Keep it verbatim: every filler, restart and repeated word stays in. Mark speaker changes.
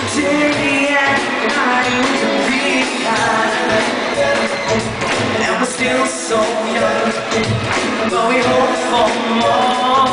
Speaker 1: Day and night to be kind. And we're still so young, but we hope for more.